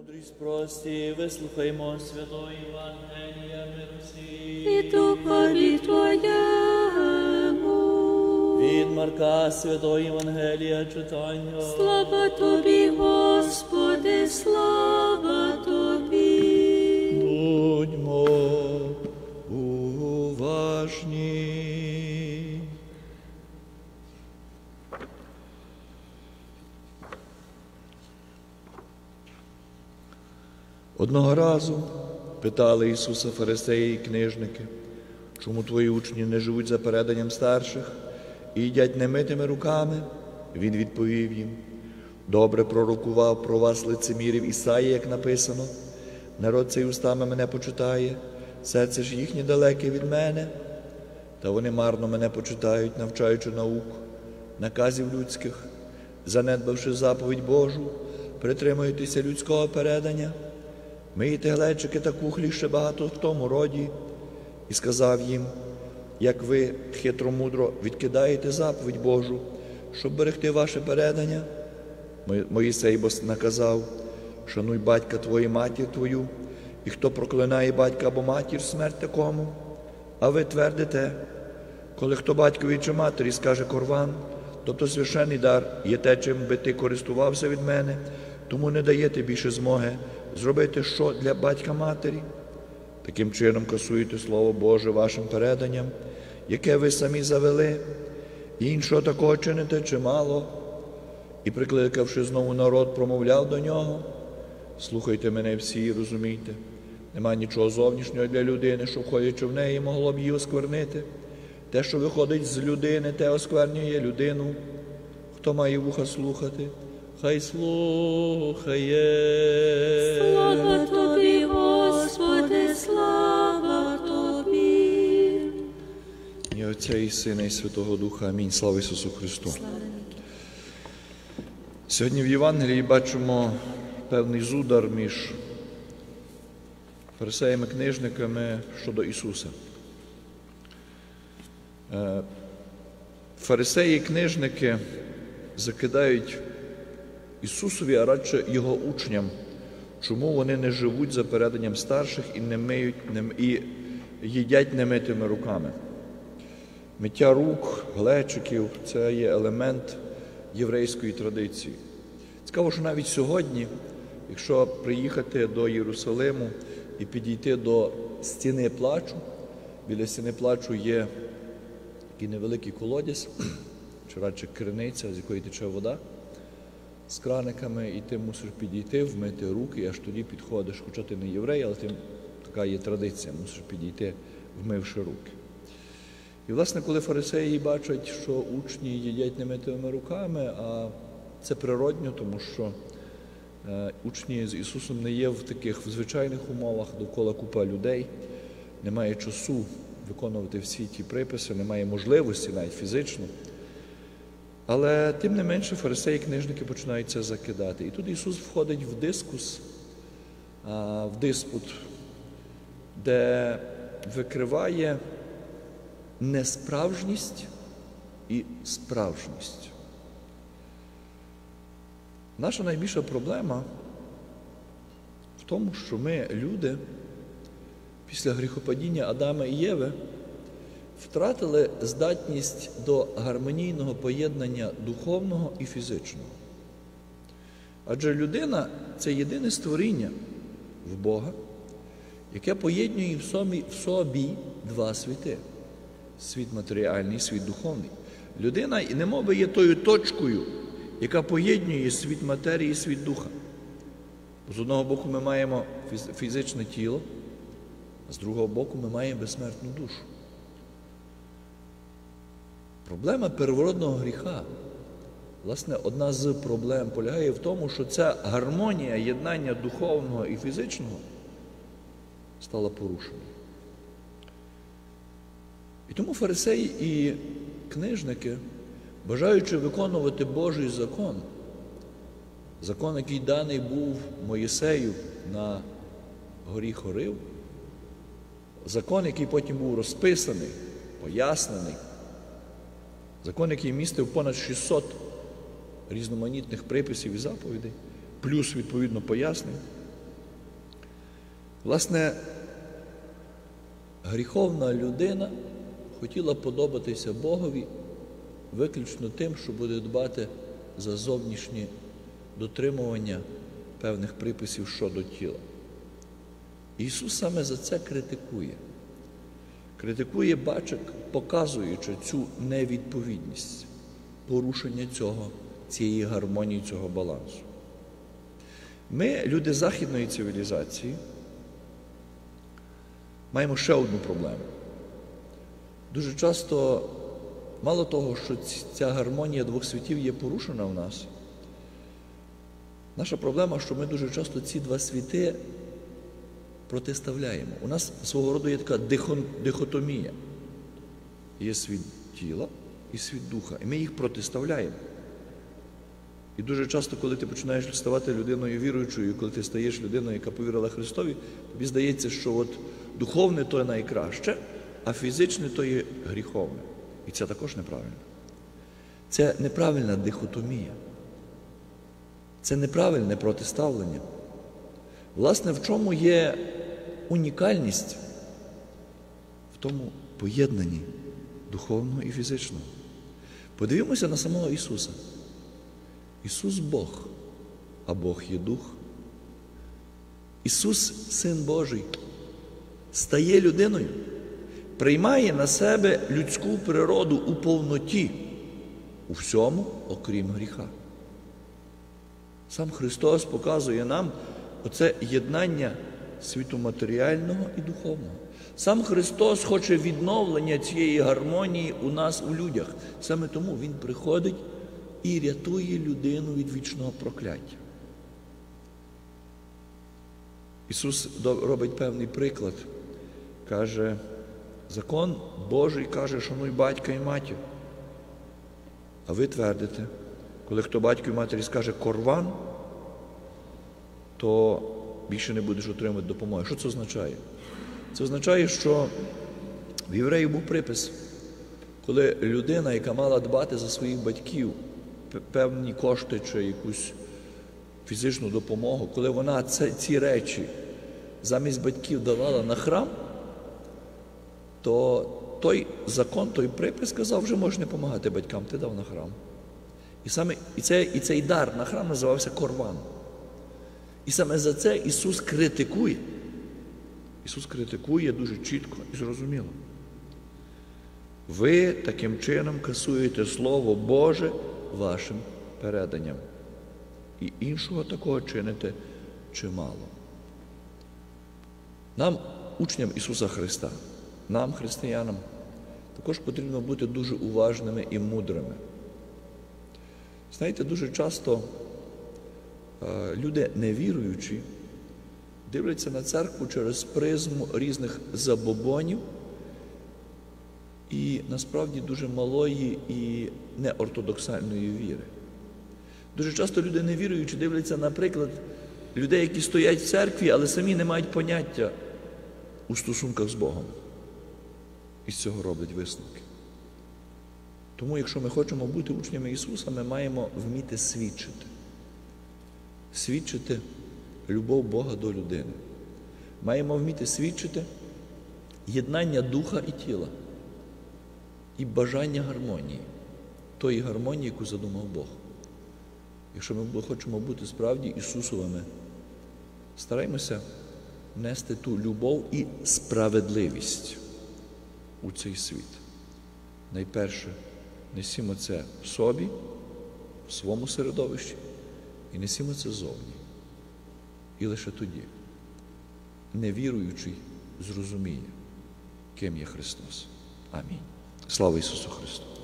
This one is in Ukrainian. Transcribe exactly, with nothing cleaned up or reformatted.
Мудрість прості, вислухаймо святої Євангелія миру всім. І духові Твоєму. Від Марка святого Євангелія читання. Слава Тобі, Господи, слава Тобі. Будьмо уважні. Одного разу питали Ісуса фарисеї і книжники, чому твої учні не живуть за переданням старших і їдять немитими руками? Він відповів їм: добре пророкував про вас лицемірів Ісая, як написано: народ цей устами мене почитає, серце ж їхнє далеке від мене. Та вони марно мене почитають, навчаючи наук, наказів людських, занедбавши заповідь Божу, притримуєтеся людського передання. Мийте глечики та кухлі ще багато в тому роді. І сказав їм: як ви хитромудро відкидаєте заповідь Божу, щоб берегти ваше передання. Моїсей бо наказав: шануй батька твою, матір твою, і хто проклинає батька або матір, смерть такому. А ви твердите: коли хто батькові чи матері скаже корван, тобто священний дар, є те, чим би ти користувався від мене, тому не даєте більше змоги зробити що для батька-матері. Таким чином касуєте Слово Боже вашим переданням, яке ви самі завели. Іншого такого чините чимало. І, прикликавши знову народ, промовляв до нього: слухайте мене всі і розумійте. Нема нічого зовнішнього для людини, що, входячи в неї, могло б її осквернити. Те, що виходить з людини, те осквернює людину. Хто має вуха слухати, хай слухає. Слава Тобі, Господи, слава Тобі. І Отця, і Сина, і Святого Духа. Амінь. Слава Ісусу Христу. Сьогодні в Євангелії бачимо певний зудар між фарисеями, книжниками щодо Ісуса. Фарисеї і книжники закидають Ісусові, а радше Його учням, чому вони не живуть за переданням старших і не миють, і їдять немитими руками. Миття рук, глечиків – це є елемент єврейської традиції. Цікаво, що навіть сьогодні, якщо приїхати до Єрусалиму і підійти до стіни плачу, біля стіни плачу є такий невеликий колодязь, чи радше криниця, з якої тече вода, з краниками, і ти мусиш підійти, вмити руки, і аж тоді підходиш, хоча ти не єврей, але ти, така є традиція, мусиш підійти, вмивши руки. І, власне, коли фарисеї бачать, що учні їдять немитими руками, а це природньо, тому що е, учні з Ісусом не є в таких в звичайних умовах, довкола купа людей, немає часу виконувати всі ті приписи, немає можливості навіть фізично. Але, тим не менше, фарисеї і книжники починають це закидати. І тут Ісус входить в дискус, в диспут, де викриває несправжність і справжність. Наша найбільша проблема в тому, що ми, люди, після гріхопадіння Адама і Єви, втратили здатність до гармонійного поєднання духовного і фізичного. Адже людина – це єдине створіння в Бога, яке поєднує в собі, в собі два світи – світ матеріальний і світ духовний. Людина немовби є тою точкою, яка поєднує світ матерії і світ духа. З одного боку ми маємо фізичне тіло, а з другого боку ми маємо безсмертну душу. Проблема первородного гріха, власне, одна з проблем полягає в тому, що ця гармонія єднання духовного і фізичного стала порушеною. І тому фарисеї і книжники, бажаючи виконувати Божий закон, закон, який даний був Моїсею на горі Хорив, закон, який потім був розписаний, пояснений, закон, який містив понад шістсот різноманітних приписів і заповідей, плюс, відповідно, пояснень, Власне, гріховна людина хотіла подобатися Богові виключно тим, що буде дбати за зовнішнє дотримування певних приписів щодо тіла. Ісус саме за це критикує. Критикує, бачить, показуючи цю невідповідність, порушення цього, цієї гармонії, цього балансу. Ми, люди західної цивілізації, маємо ще одну проблему. Дуже часто, мало того, що ця гармонія двох світів є порушена в нас, наша проблема, що ми дуже часто ці два світи протиставляємо. У нас свого роду є така дихотомія. Є світ тіла і світ духа. І ми їх протиставляємо. І дуже часто, коли ти починаєш ставати людиною віруючою, коли ти стаєш людиною, яка повірила Христові, тобі здається, що от духовне – то найкраще, а фізичне – то є гріховне. І це також неправильно. Це неправильна дихотомія. Це неправильне протиставлення. Власне, в чому є унікальність? В тому поєднанні духовного і фізичного. Подивімося на самого Ісуса. Ісус – Бог, а Бог є Дух. Ісус – Син Божий, стає людиною, приймає на себе людську природу у повноті, у всьому, окрім гріха. Сам Христос показує нам оце єднання світу матеріального і духовного. Сам Христос хоче відновлення цієї гармонії у нас, у людях. Саме тому Він приходить і рятує людину від вічного прокляття. Ісус робить певний приклад. Каже, закон Божий каже, шануй батька і матір. А ви твердите, коли хто батьку і матері скаже корван, то більше не будеш отримувати допомоги. Що це означає? Це означає, що в євреїв був припис, коли людина, яка мала дбати за своїх батьків, певні кошти чи якусь фізичну допомогу, коли вона ці речі замість батьків давала на храм, то той закон, той припис сказав, вже можеш не допомагати батькам, ти дав на храм. І, саме, і, цей, і цей дар на храм називався корван. І саме за це Ісус критикує. Ісус критикує дуже чітко і зрозуміло. Ви таким чином касуєте Слово Боже вашим переданням. І іншого такого чините чимало. Нам, учням Ісуса Христа, нам, християнам, також потрібно бути дуже уважними і мудрими. Знаєте, дуже часто е, люди невіруючі дивляться на церкву через призму різних забобонів і насправді дуже малої і неортодоксальної віри. Дуже часто люди невіруючі дивляться, наприклад, людей, які стоять в церкві, але самі не мають поняття у стосунках з Богом. І з цього роблять висновки. Тому, якщо ми хочемо бути учнями Ісуса, ми маємо вміти свідчити. Свідчити любов Бога до людини. Маємо вміти свідчити єднання духа і тіла. І бажання гармонії. Тої гармонії, яку задумав Бог. Якщо ми хочемо бути справді Ісусовими, стараймося нести ту любов і справедливість у цей світ. Найперше, несімо це в собі, в своєму середовищі, і несімо це зовні. І лише тоді невіруючий зрозуміє, ким є Христос. Амінь. Слава Ісусу Христу!